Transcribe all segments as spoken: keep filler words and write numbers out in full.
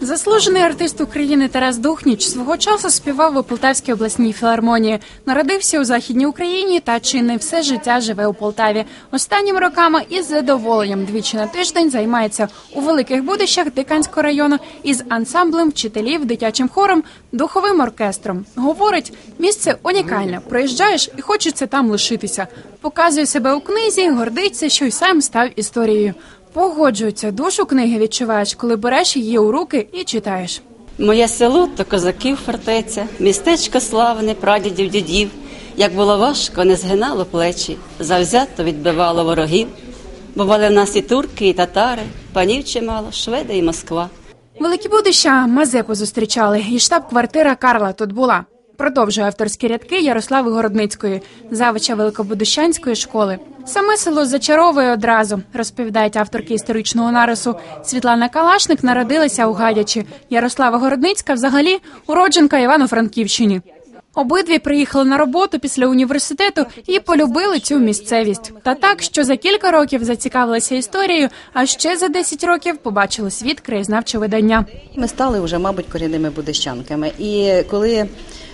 Заслужений артист України Тарас Духніч свого часу співав у Полтавській обласній філармонії. Народився у Західній Україні та чи не все життя живе у Полтаві. Останніми роками із задоволенням двічі на тиждень займається у Великих Будищах Диканського району із ансамблем вчителів, дитячим хором, духовим оркестром. Говорить, місце унікальне. Приїжджаєш і хочеться там лишитися. Показує себе у книзі, гордиться, що й сам став історією. Погоджується, душу книги відчуваєш, коли береш її у руки і читаєш. Моє село – то козаків фортеця, містечко славне, прадідів, дідів. Як було важко, не згинало плечі, завзято відбивало ворогів. Бували в нас і турки, і татари, панів чимало, шведи і Москва. Великі Будища Мазепу зустрічали, і штаб-квартира Карла тут була. Продовжує авторські рядки Ярослави Городницької, завуча Великобудищанської школи. Саме село зачаровує одразу, розповідають авторки історичного нарису. Світлана Калашник народилася у Гадячі. Ярослава Городницька взагалі уродженка Івано-Франківщини. Обидві приїхали на роботу після університету і полюбили цю місцевість. Та так, що за кілька років зацікавилися історією, а ще за десять років побачили світ краєзнавчого видання. Ми стали вже, мабуть, корінними будищанками. І коли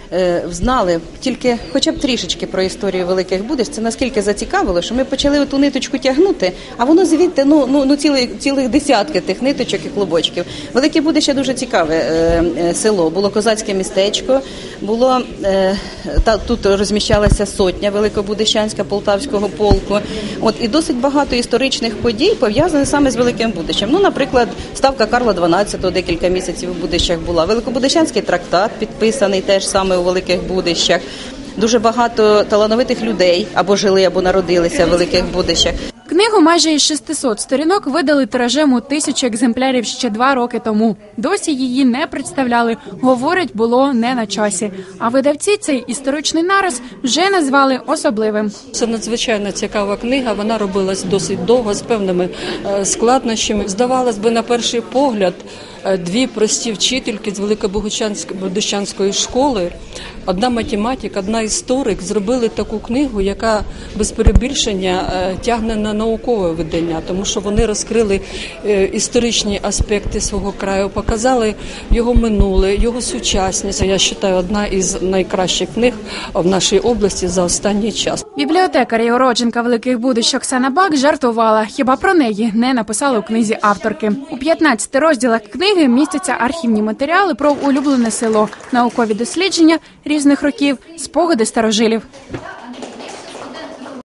знали тільки хоча б трішечки про історію Великих Будищ, це наскільки зацікавило, що ми почали ту ниточку тягнути, а воно звідти ну, ну, ну цілих, цілих десятки тих ниточок і клубочків. Велике Будище дуже цікаве е, село. Було козацьке містечко, було, е, та, тут розміщалася сотня Великобудищанська Полтавського полку. От, і досить багато історичних подій пов'язаних саме з Великим Будищем. Ну, наприклад, ставка Карла дванадцятого декілька місяців у Будищах була. Великобудищанський трактат підписаний теж саме у Великих Будищах. Дуже багато талановитих людей або жили, або народилися в Великих Будищах. Книгу майже із шестисот сторінок видали тиражем у тисячу екземплярів ще два роки тому. Досі її не представляли, говорять, було не на часі. А видавці цей історичний нарис вже назвали особливим. Це надзвичайно цікава книга, вона робилась досить довго, з певними складнощами. Здавалось би, на перший погляд, дві прості вчительки з Великобудищанської школи, одна математик, одна історик, зробили таку книгу, яка без перебільшення тягне на наукове видання, тому що вони розкрили історичні аспекти свого краю, показали його минуле, його сучасність. Я вважаю, одна із найкращих книг в нашій області за останній час. Бібліотекар і уродженка Великих Будищ Оксана Бак жартувала, хіба про неї не написали у книзі авторки. У п'ятнадцяти розділах книги містяться архівні матеріали про улюблене село, наукові дослідження різних років, спогади старожилів.